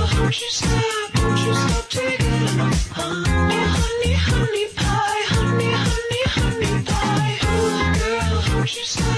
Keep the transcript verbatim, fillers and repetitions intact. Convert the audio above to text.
Don't you stop, don't you stop taking my oh, honey, honey pie, honey, honey, honey pie. Ooh, girl, don't you stop.